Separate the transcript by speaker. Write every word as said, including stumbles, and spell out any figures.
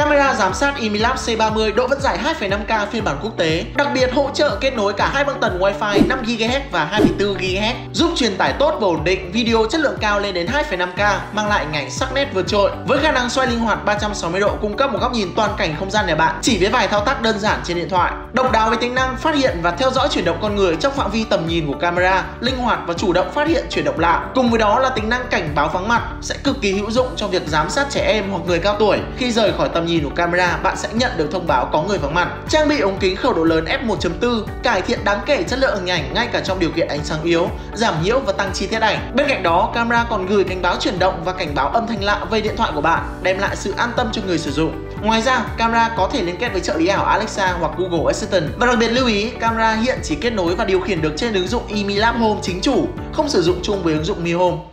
Speaker 1: Camera giám sát Imilab C ba mươi độ vẫn giải hai phẩy năm K phiên bản quốc tế, đặc biệt hỗ trợ kết nối cả hai băng tần Wi-Fi năm gi ga héc và hai mươi tư gi ga héc, giúp truyền tải tốt và ổn định video chất lượng cao lên đến hai phẩy năm K, mang lại ảnh sắc nét vượt trội. Với khả năng xoay linh hoạt ba trăm sáu mươi độ, cung cấp một góc nhìn toàn cảnh không gian nhà bạn chỉ với vài thao tác đơn giản trên điện thoại. Độc đáo với tính năng phát hiện và theo dõi chuyển động con người trong phạm vi tầm nhìn của camera, linh hoạt và chủ động phát hiện chuyển động lạ. Cùng với đó là tính năng cảnh báo vắng mặt sẽ cực kỳ hữu dụng trong việc giám sát trẻ em hoặc người cao tuổi. Khi rời khỏi tầm nhìn của camera, bạn sẽ nhận được thông báo có người vắng mặt. Trang bị ống kính khẩu độ lớn f một chấm bốn, cải thiện đáng kể chất lượng hình ảnh ngay cả trong điều kiện ánh sáng yếu, giảm nhiễu và tăng chi tiết ảnh. Bên cạnh đó, camera còn gửi cảnh báo chuyển động và cảnh báo âm thanh lạ về điện thoại của bạn, đem lại sự an tâm cho người sử dụng. Ngoài ra, camera có thể liên kết với trợ lý ảo Alexa hoặc Google Assistant. Và đặc biệt lưu ý, camera hiện chỉ kết nối và điều khiển được trên ứng dụng Imilab Home chính chủ, không sử dụng chung với ứng dụng Mi Home.